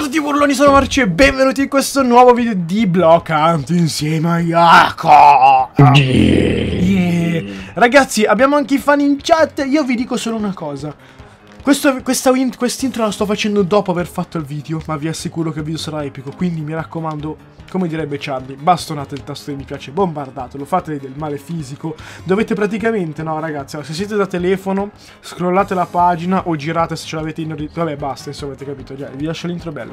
tutti burloni, sono Marci e benvenuti in questo nuovo video di Block Hunt insieme a Jaco. Ragazzi, abbiamo anche i fan in chat. Io vi dico solo una cosa. Quest'intro la sto facendo dopo aver fatto il video, ma vi assicuro che il video sarà epico. Quindi mi raccomando, come direbbe Charlie, bastonate il tasto di mi piace, bombardatelo, fate del male fisico. Dovete praticamente, no ragazzi, se siete da telefono, scrollate la pagina o girate se ce l'avete in... Vabbè, basta, insomma, avete capito. Già, vi lascio l'intro bello.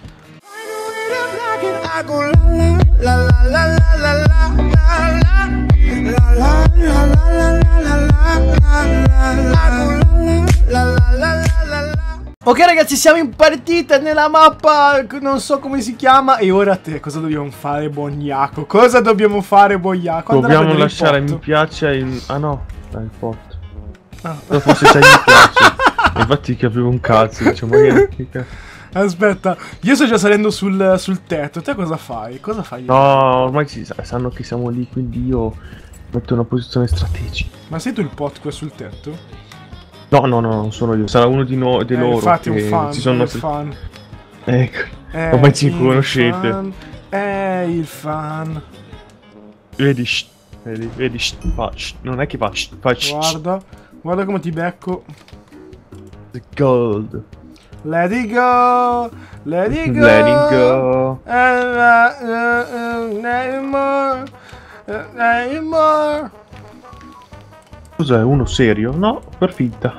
Ok ragazzi, siamo in partita nella mappa, non so come si chiama. E ora te, cosa dobbiamo fare, buon Jaco? Cosa dobbiamo fare, buon Jaco? Dobbiamo lasciare mi piace in... Ah no, dai, il pot. Forse sai mi piace. Infatti capivo un cazzo, diciamo che... Aspetta, io sto già salendo sul tetto. Te cosa fai? Cosa fai? No, ormai sanno che siamo lì, quindi io metto una posizione strategica. Ma sei tu il pot qua sul tetto? No, non sono io, sarà uno di loro. Infatti che un fan, si sono un fan. Ecco, ormai ci conoscete. Il fan. Vedi, non è che fa Guarda come ti becco. The gold. Let it go, let it go, let it go. Cos'è, uno serio? No, per finta.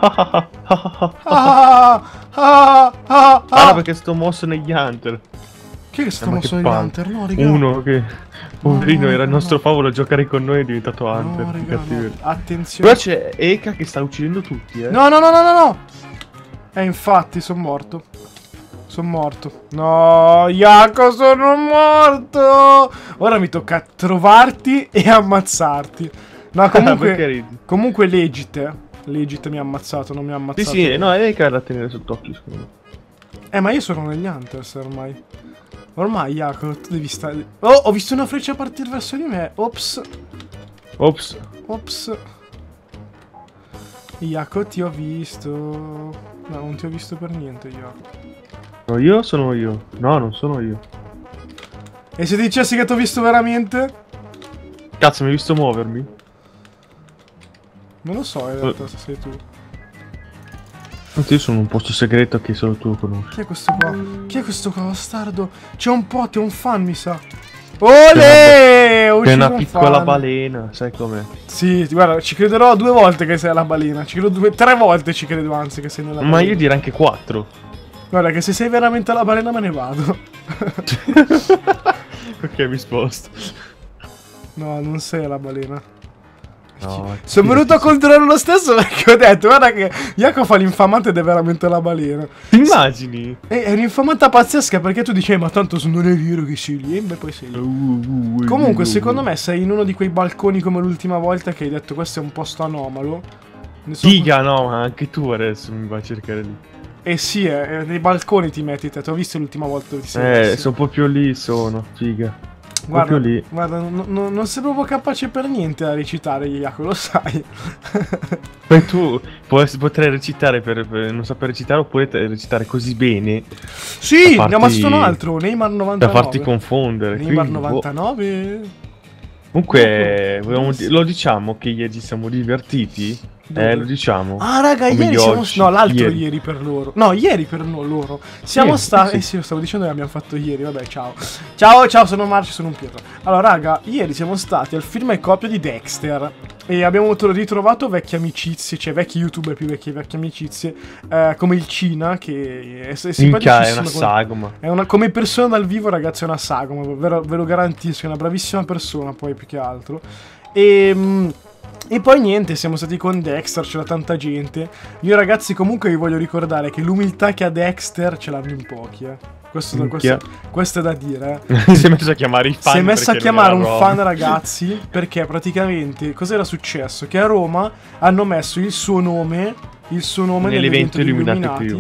Ah, perché sto mosso negli Hunter. Chi è che sto mosso negli Hunter? No, raga. Uno che, poverino, era il nostro favolo a giocare con noi e è diventato Hunter. No, raga, no. Attenzione. Però c'è Eka che sta uccidendo tutti, No. Infatti, sono morto. Sono morto. No, Jaco, sono morto. Ora mi tocca trovarti e ammazzarti. No, comunque Legit mi ha ammazzato, non mi ha ammazzato. Sì, no, Eka è da tenere sott'occhio, secondo me. Ma io sono negli Hunters ormai. Ormai, Jaco, tu devi stare... Oh, ho visto una freccia partire verso di me. Ops. Jaco, ti ho visto. No, non ti ho visto per niente, Jaco. No, io sono io. No, non sono io. E se ti dicessi che ti ho visto veramente? Cazzo, mi hai visto muovermi? Non lo so in realtà se sei tu. Io sono un posto segreto che solo tu conosci. Chi è questo qua? Chi è questo qua, bastardo? C'è un pot, è un fan, mi sa. Olè! È una piccola balena, sai com'è? Sì, guarda, ci crederò 2 volte che sei la balena. Ci credo 3 volte ci credo, anzi, che sei nella balena. Ma io direi anche 4. Guarda, che se sei veramente la balena me ne vado. Ok, mi sposto. No, non sei la balena. No, sono venuto a controllare lo stesso perché ho detto, guarda che Jaco fa l'infamante ed è veramente la balena. Ti immagini? È un'infamata pazzesca perché tu dici, ma tanto non è vero che sei lì, e poi sei lì. Comunque, secondo me sei in uno di quei balconi come l'ultima volta che hai detto questo è un posto anomalo. Figa, no, ma anche tu adesso mi vai a cercare lì. Eh sì, nei balconi ti metti te, ti ho visto l'ultima volta dove ti sei messo. Sono proprio lì, figa. Guarda, lì. Guarda, non sei proprio capace per niente a recitare, Jaco, lo sai. Poi tu potrai recitare per non saper recitare oppure recitare così bene. Sì, ne ho ammazzato un altro, Neymar 99. Da farti confondere. Neymar 99. Comunque, lo diciamo che ieri ci siamo divertiti. Lo diciamo. Ah, raga, ieri siamo... No, l'altro ieri per loro. No, ieri per loro. Siamo stati... sì, lo stavo dicendo che abbiamo fatto ieri. Vabbè, ciao. Ciao, sono Marci, sono un Pietro. Allora, raga, ieri siamo stati al film e copia di Dexter. E abbiamo ritrovato vecchie amicizie, cioè vecchi youtuber più vecchie amicizie. Come il Cina, che è simpaticissimo. È una sagoma. Come persona dal vivo, ragazzi, è una sagoma. Ve lo garantisco, è una bravissima persona, poi più che altro. E poi niente, siamo stati con Dexter, c'era tanta gente. Io ragazzi comunque vi voglio ricordare che l'umiltà che ha Dexter ce l'hanno in pochi, questo è da dire. Si è messo a chiamare i fan. Si è messo a chiamare un fan, ragazzi, perché praticamente cos'era successo? Che a Roma hanno messo il suo nome nell'evento di Illuminati.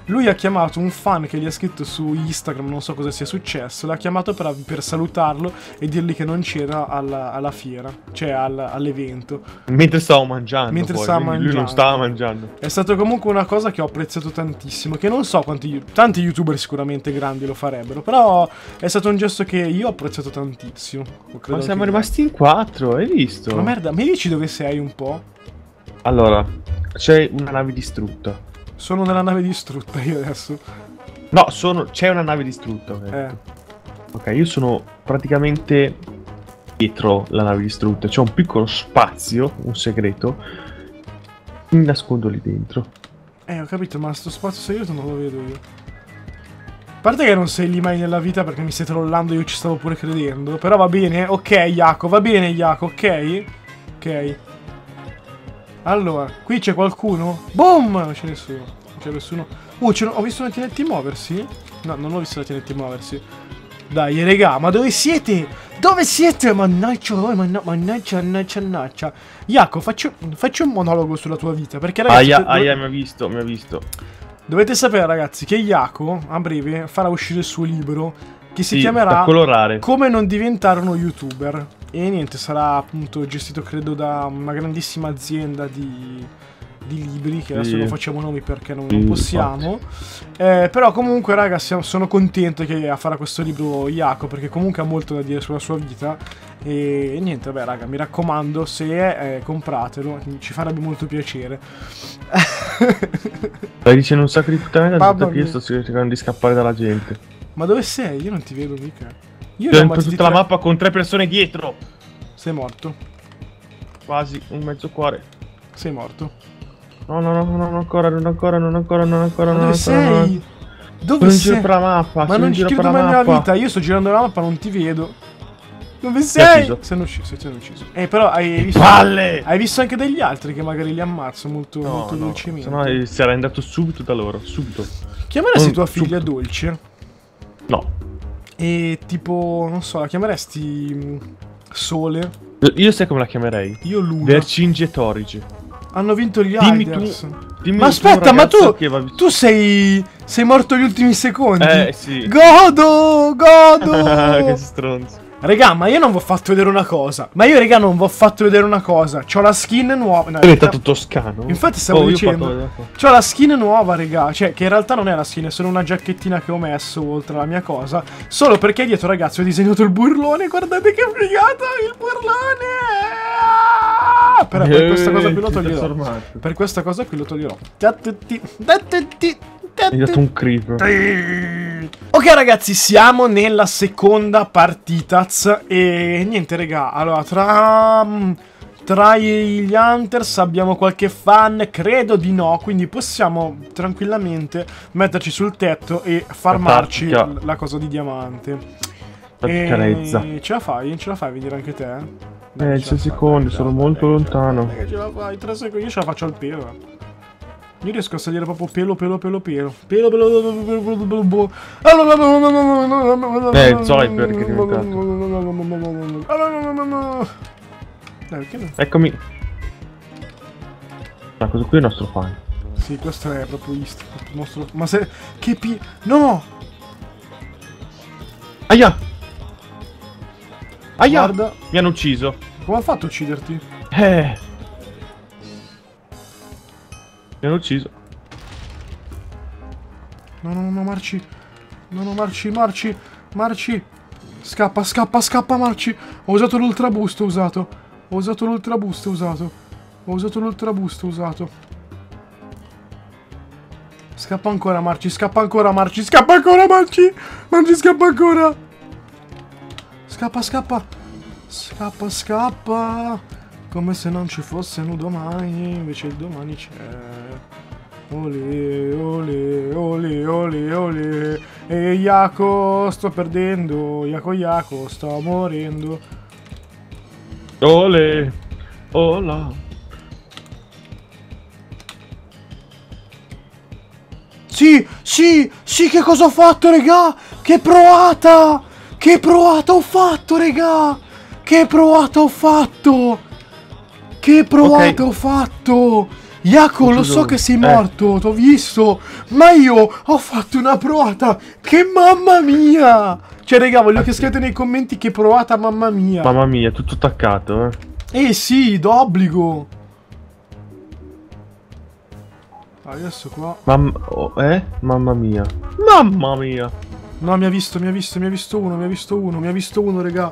Lui ha chiamato un fan che gli ha scritto su Instagram, non so cosa sia successo, l'ha chiamato per salutarlo e dirgli che non c'era alla fiera, cioè all'evento. Mentre stavo mangiando. Mentre poi, stava mangiando. lui non stava mangiando. È stato comunque una cosa che ho apprezzato tantissimo, che non so tanti youtuber sicuramente grandi lo farebbero, però è stato un gesto che io ho apprezzato tantissimo. Ma siamo rimasti in 4, hai visto? Ma merda, mi dici dove sei un po'? Allora, c'è una nave distrutta. Sono nella nave distrutta io adesso. No, c'è una nave distrutta. Ok, io sono praticamente dietro la nave distrutta. C'è un piccolo spazio, un segreto. Mi nascondo lì dentro. Ho capito, ma sto spazio segreto non lo vedo io. A parte che non sei lì mai nella vita perché mi stai trollando, io ci stavo pure credendo. Però va bene, ok Jaco, va bene Jaco, ok? Ok. Allora, qui c'è qualcuno? Boom! Non c'è nessuno. Non c'è nessuno. Ho visto una TNT muoversi? No, non ho visto la TNT muoversi. Dai, raga, ma dove siete? Dove siete? Mannaggia voi, mannaggia. Jaco, faccio un monologo sulla tua vita. Perché ragazzi... mi ha visto, mi ha visto. Dovete sapere, ragazzi, che Jaco a breve farà uscire il suo libro che si da chiamerà colorare. Come non diventare uno youtuber. E niente, sarà appunto gestito credo da una grandissima azienda di libri, che adesso non facciamo nomi perché non possiamo. Però comunque raga, sono contento che farà questo libro Jaco, perché comunque ha molto da dire sulla sua vita. E niente, vabbè raga, mi raccomando, se è compratelo, ci farebbe molto piacere. Stai dicendo un sacco di puttane da che io sto cercando di scappare dalla gente. Ma dove sei? Io non ti vedo mica. Io ho per tutta la mappa con 3 persone dietro. Sei morto. Quasi un mezzo cuore. Sei morto. No, non ancora. Dove sei? Dove sei? Sono in giro per la mappa. Ma non ci credo mai nella vita. Io sto girando la mappa, non ti vedo. Dove sei? Sei ucciso. Però hai visto. Palle! Hai visto anche degli altri che magari li ammazzo molto dolcemente. Se no si era andato subito da loro. Subito. Chiameresti tua figlia Dolce? No. E tipo, non so, la chiameresti Sole? Io sai come la chiamerei? Io Luna. Vercingetorige. Hanno vinto gli Dimmi Hiders. Dimmi ma aspetta, ma tu sei morto agli ultimi secondi? Sì. Godo! Che stronzo. Regà, ma io non vi ho fatto vedere una cosa. C'ho la skin nuova. No, è diventato toscano. Infatti stavo dicendo. C'ho la skin nuova, regà. Cioè, che in realtà non è la skin, è solo una giacchettina che ho messo oltre alla mia cosa. Solo perché dietro, ragazzi, ho disegnato il burlone. Guardate che figata, il burlone. Però per questa cosa qui lo toglierò. Per questa cosa qui lo toglierò. Hai dato un creep. Ok ragazzi, siamo nella seconda partitaz. E niente regà, allora tra gli Hunters abbiamo qualche fan? Credo di no, quindi possiamo tranquillamente metterci sul tetto e farmarci la cosa di diamante. Ce la fai a vedere anche te? 6 secondi, sono molto lontano. Ce la fai, 3 secondi, io ce la faccio al pelo. Io riesco a salire proprio pelo. Zoiper che è diventato. Eccomi. Ma questo qui è il nostro fan. Sì, questo è proprio il nostro. Ma se. No! Aia! Guarda. Mi hanno ucciso. Come ha fatto a ucciderti? Mi hanno ucciso. No, Marci. Marci. Scappa, Marci. Ho usato l'ultra boost, Scappa ancora, Marci. Marci, scappa ancora. Scappa. Come se non ci fosse un domani, invece il domani c'è. Ole. E Jaco, sto perdendo. Jaco, sto morendo. Ole. Ola. Sì, che cosa ho fatto, regà? Che proata ho fatto, regà! Jaco, lo so che sei morto, t'ho visto, ma io ho fatto una provata che mamma mia! Cioè, raga, voglio che scrivete nei commenti che provata mamma mia. Mamma mia, tutto attaccato, sì, d'obbligo. Adesso qua. Mamma mia. Mamma mia. No, mi ha visto uno, raga.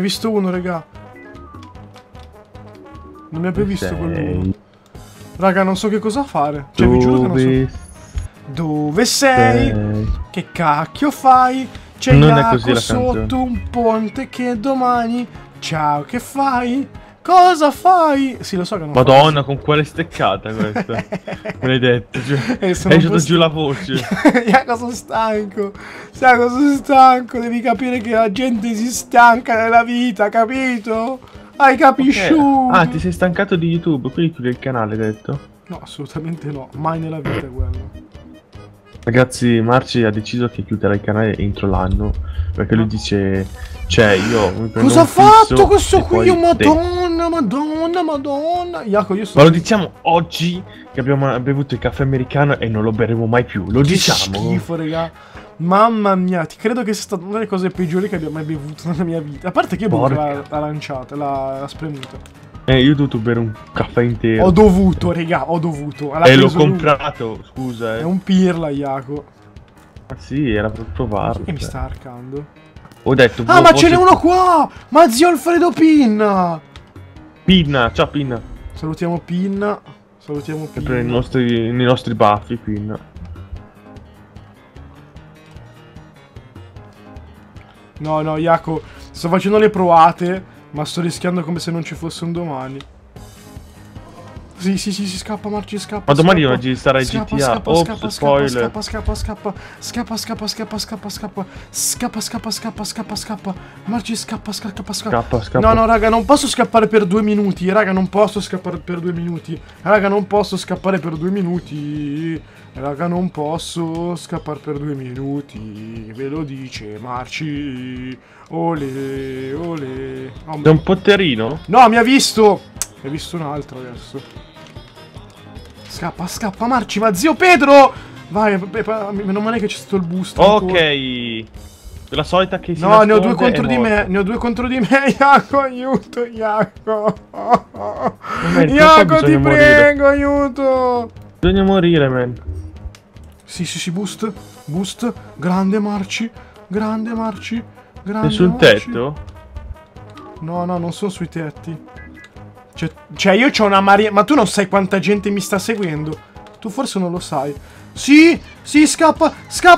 Non mi ha più visto quell'uno. Raga, non so che cosa fare. Cioè, vi giuro che non so. Dove sei? Che cacchio fai? C'è Jaco sotto un ponte che domani... Ciao, che fai? Cosa fai? Sì, lo so che non Madonna, con quale steccata questa. Me l'hai detto. Cioè, hai lasciato giù la voce. Jaco, sono stanco. Sono stanco. Devi capire che la gente si stanca nella vita, capito? Hai capisciuto? Ah, ti sei stancato di YouTube, quindi chiudi il canale, hai detto? No, assolutamente no. Mai nella vita quello. Ragazzi, Marci ha deciso che chiuderà il canale entro l'anno. Perché lui dice... Cioè, io mi prendo cosa ha fatto questo qui? Madonna. Jaco, io sto... Ma lo diciamo oggi che abbiamo bevuto il caffè americano e non lo berremo mai più. Lo diciamo. Che schifo, raga. Mamma mia, ti credo che sia stata una delle cose peggiori che abbia mai bevuto nella mia vita. A parte che io ho bevuto la lanciata, la spremuta. Io ho dovuto bere un caffè intero. Ho dovuto, raga, ho dovuto. E l'ho comprato, scusa. È un pirla, Jaco. Ma sì, era per provarlo. Che mi sta arcando? Ho detto... Ah, ma ce n'è uno qua! Ma zio Alfredo Pinna! Pinna, ciao Pinna. Salutiamo Pinna. Sempre nei nostri baffi, Pinna. No, Jaco, sto facendo le provate, ma sto rischiando come se non ci fosse un domani. Sì, scappa, Marci, scappa. Ma domani oggi sarai GTA. Spoiler. Scappa. Marci, scappa. Scappa. No, raga, non posso scappare per 2 minuti. Raga, non posso scappare per 2 minuti. Raga, non posso scappare per 2 minuti. Ve lo dice Marci. Ole. È un potterino? No, mi ha visto. Mi ha visto un altro adesso. Scappa, Marci, ma zio Pedro! Vai, meno male che c'è stato il boost. Ok. La solita che si no, ne ho 2 contro di me. Jaco, aiuto, Jaco. Jaco, ti prego, aiuto. Bisogna morire, man. Sì, boost. Grande Marci. Sei sul tetto? No, non sono sui tetti. Cioè, io c'ho una marea... Ma tu non sai quanta gente mi sta seguendo? Tu forse non lo sai. Sì, scappa.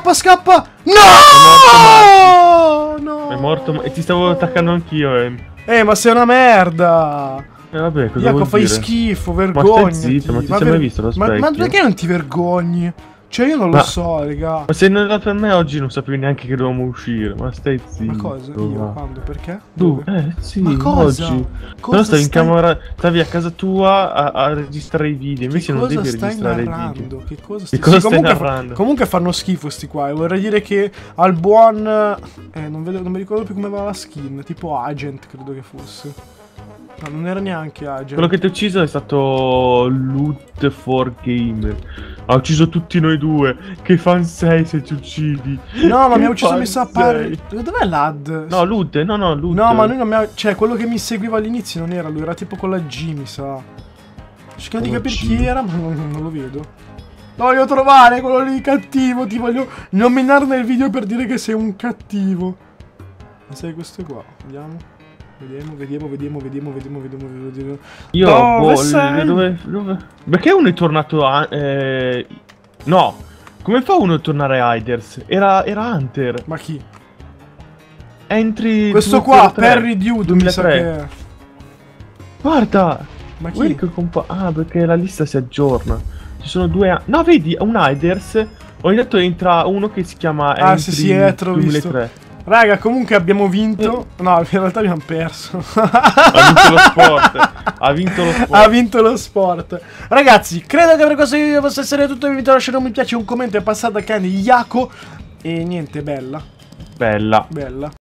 No! È morto, e ti stavo attaccando anch'io, ma sei una merda. Vabbè, cosa Jaco, vuol fai dire? schifo, vergognati. Ma stai zitto, ma ti sei mai visto lo specchio? Ma perché non ti vergogni? Cioè, io non lo so, raga. Ma se non era per me oggi non sapevi neanche che dovevamo uscire. Ma stai zitto. Ma cosa? Io? Quando? Perché? Tu? Sì, ma cosa? Oggi. Però stavi in camera, stavi a casa tua a registrare i video. Invece non devi registrare i video. Che cosa stai narrando? Comunque fanno schifo sti qua. E vorrei dire che al buon... non mi ricordo più come va la skin. Tipo Agent, credo che fosse. No, non era neanche Agent. Quello che ti ha ucciso è stato Loot for Gamer. Ha ucciso tutti noi due. Che fan sei se ci uccidi? No, ma mi ha ucciso, mi sa pare. Dov'è l'ad? No, Loot, no, Loot. No, ma lui non mi ha... Cioè, quello che mi seguiva all'inizio non era lui, era tipo con la G, mi sa. Cercando di capire chi era, ma non lo vedo. Lo voglio trovare, quello lì cattivo. Ti voglio nominare nel video per dire che sei un cattivo. Ma sei questo qua, vediamo. Vediamo. Io dove? Perché uno è tornato a... No. Come fa uno a tornare a Hiders? Era Hunter. Ma chi? Entri... Questo qua, Perry Dude, mi sa che è. Guarda. Ma chi? Ah, perché la lista si aggiorna. Ci sono due... No, vedi, un Hiders. Ogni tanto entra uno che si chiama... Ah, sì, è 2003. Raga, comunque abbiamo vinto. No, in realtà abbiamo perso. Ha vinto lo sport. Ragazzi, credo che per questo video possa essere tutto. Vi invito a lasciare un mi piace, un commento e passare da Candy Jaco. E niente, bella.